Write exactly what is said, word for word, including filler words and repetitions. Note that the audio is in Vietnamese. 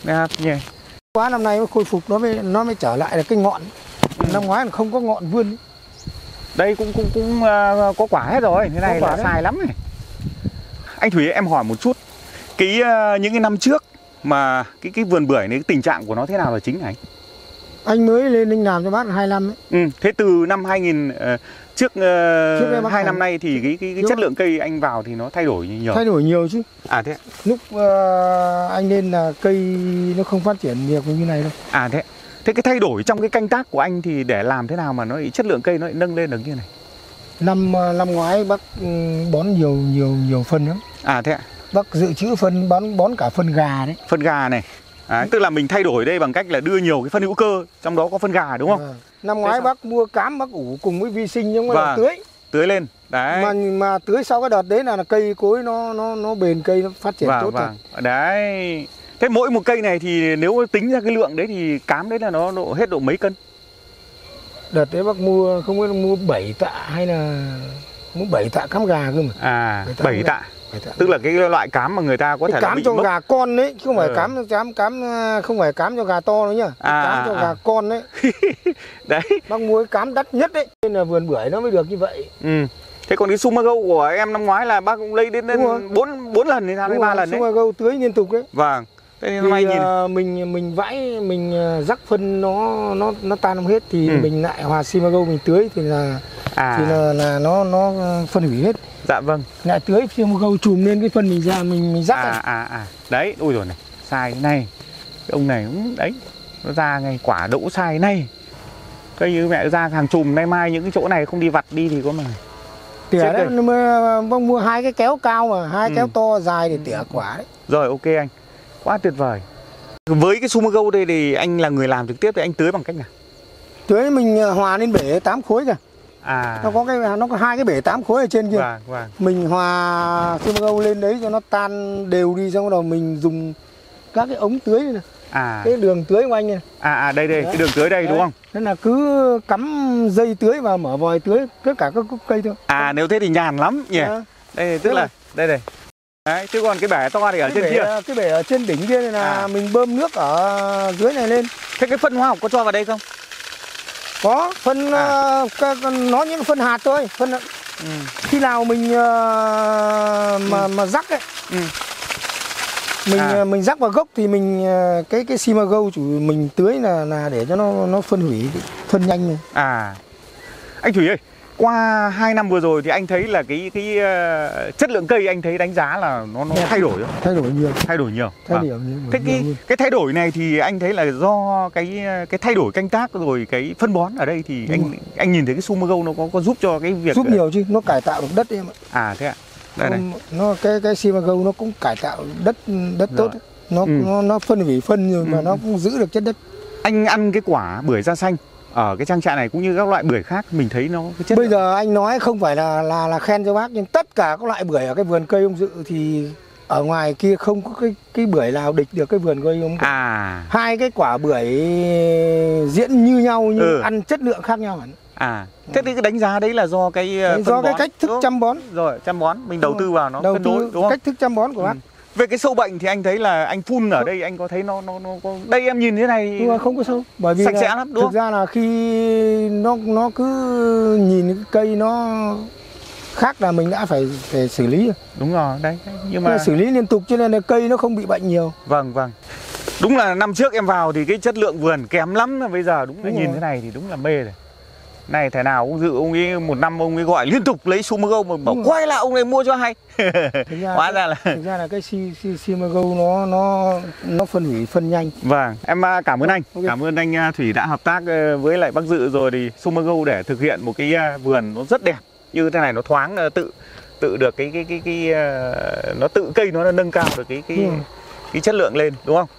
Đẹp nhỉ. Quá năm nay nó khôi phục, nó mới nó mới trở lại là cái ngọn. Ừ. Năm ngoái là không có ngọn vươn. Đây cũng cũng cũng uh, có quả hết rồi, thế này là đấy. Sai lắm này. Anh Thủy, em hỏi một chút, cái uh, những cái năm trước mà cái cái vườn bưởi này cái tình trạng của nó thế nào là chính hả anh? Anh mới lên anh làm cho bác hai năm ấy. Ừ, thế từ năm hai nghìn uh, trước, uh, hai năm nay thì cái cái, cái chất lượng cây anh vào thì nó thay đổi nhiều. Thay đổi nhiều chứ. À thế. Lúc uh, anh lên là cây nó không phát triển nhiều như này đâu. À thế. Thế cái thay đổi trong cái canh tác của anh thì để làm thế nào mà nó chất lượng cây nó lại nâng lên được như này? Năm năm ngoái bác bón nhiều nhiều nhiều phân lắm. À thế ạ. Bác dự trữ phân bón bón cả phân gà đấy. Phân gà này. À, tức là mình thay đổi đây bằng cách là đưa nhiều cái phân hữu cơ, trong đó có phân gà đúng không? À, năm ngoái bác mua cám bác ủ cùng với vi sinh nhưng mà vâng, tưới. Tưới lên. Đấy. Mà mà tưới sau cái đợt đấy là, là cây cối nó nó nó bền, cây nó phát triển vâng, tốt vâng. Rồi. Đấy. Thế mỗi một cây này thì nếu tính ra cái lượng đấy thì cám đấy là nó độ hết độ mấy cân? Đợt đấy bác mua không biết mua bảy tạ hay là mua bảy tạ cám gà cơ mà. À, bảy tạ. Tức là cái loại cám mà người ta có cái thể cám bị cho mốc. Gà con đấy, chứ không phải ừ. cám cám cám không phải cám cho gà to nữa nhá. À, cám cho à. gà con đấy. Đấy. Bác mua cái cám đắt nhất đấy, nên là vườn bưởi nó mới được như vậy. Ừ. Thế còn cái Sumago của em năm ngoái là bác cũng lấy đến bốn bốn lần hay sao, ba lần đấy. Sumago tưới liên tục đấy. Vâng. Thế nên thì mai nhìn uh, mình mình vãi mình rắc phân nó nó nó tan không hết thì ừ. mình lại hòa Sumago mình tưới thì là à. thì là, là nó nó phân hủy hết. Dạ vâng. Lại tưới Sumago chùm lên cái phân mình ra mình mình rắc. À à à, à. Đấy, ui rồi này, sai cái này. Cái ông này cũng đấy, nó ra ngay quả đỗ sai cái này. Cây như mẹ ra hàng chùm nay mai những cái chỗ này không đi vặt đi thì có mà. Tỉa đấy, nó mới bác mua hai cái kéo cao mà, hai ừ. kéo to dài để tỉa quả đấy. Rồi ok anh. Quá tuyệt vời. Với cái Sumago đây thì anh là người làm trực tiếp thì anh tưới bằng cách nào? Tưới mình hòa lên bể tám khối kìa. À. Nó có cái nó có hai cái bể tám khối ở trên kia. Vâng, vâng. Mình hòa Sumago lên đấy cho nó tan đều đi, xong rồi mình dùng các cái ống tưới này. À. Cái đường tưới của anh này. À à đây đây, đấy. Cái đường tưới đây đấy. Đúng không? Nên là cứ cắm dây tưới và mở vòi tưới tất cả các gốc cây thôi. À nếu thế thì nhàn lắm nhỉ. À. Đây tức là đây đây. Đấy, chứ còn cái bể to thì ở cái trên bể, kia. Cái bể ở trên đỉnh kia này là à. mình bơm nước ở dưới này lên. Thế cái phân hóa học có cho vào đây không? Có, phân à. uh, nó những phân hạt thôi, phân ừ. khi nào mình uh, mà ừ. mà rắc ấy. Ừ. Mình à. mình rắc vào gốc thì mình cái cái Sumago chủ mình tưới là là để cho nó nó phân hủy phân nhanh này. À. Anh Thủy ơi, qua hai năm vừa rồi thì anh thấy là cái cái uh, chất lượng cây anh thấy đánh giá là nó nó thay đổi không? Thay đổi nhiều. Thay đổi nhiều. Thay à. đổi nhiều. Thế cái nhiều. cái thay đổi này thì anh thấy là do cái cái thay đổi canh tác rồi cái phân bón ở đây thì Đúng anh rồi. anh nhìn thấy cái Sumago nó có có giúp cho cái việc giúp nhiều chứ, nó cải tạo được đất em ạ. À thế ạ. Đây này. Nó cái cái Sumago nó cũng cải tạo đất đất tốt. Nó, ừ. nó nó phân hủy phân rồi ừ. mà nó cũng giữ được chất đất. Anh ăn cái quả bưởi da xanh ở cái trang trại này cũng như các loại bưởi khác mình thấy nó cái chất bây giờ anh nói không phải là là là khen cho bác, nhưng tất cả các loại bưởi ở cái vườn cây ông Dự thì ở ngoài kia không có cái cái bưởi nào địch được cái vườn cây ông. À. Hai cái quả bưởi diễn như nhau nhưng ừ. ăn chất lượng khác nhau hẳn. À. Thế thì cái đánh giá đấy là do cái phân do bón, cái cách thức chăm bón. Rồi, chăm bón mình đầu tư vào nó đầu cân tư đối đúng không? Cách thức chăm bón của bác. Ừ. Về cái sâu bệnh thì anh thấy là anh phun ở đây anh có thấy nó nó nó có đây em nhìn thế này nhưng mà không có sâu bởi vì sạch sẽ lắm đúng không? Thực ra là khi nó nó cứ nhìn cái cây nó khác là mình đã phải phải xử lý. Đúng rồi, đấy. Nhưng mà xử lý liên tục cho nên là cây nó không bị bệnh nhiều. Vâng vâng. Đúng là năm trước em vào thì cái chất lượng vườn kém lắm, bây giờ đúng là đúng nhìn rồi. Thế này thì đúng là mê rồi. Này thế nào ông Dự ông ấy một năm ông ấy gọi liên tục lấy Sumago mà bảo quay lại ông này mua cho hay. Ra hóa ra là thực ra là cái Sumago nó nó nó phân hủy phân nhanh. Vâng, em cảm ơn anh. Okay. Cảm ơn anh Thủy đã hợp tác với lại bác Dự rồi thì Sumago để thực hiện một cái vườn nó rất đẹp như thế này, nó thoáng tự tự được cái cái cái cái, cái nó tự cây nó nâng cao được cái cái ừ. cái chất lượng lên đúng không?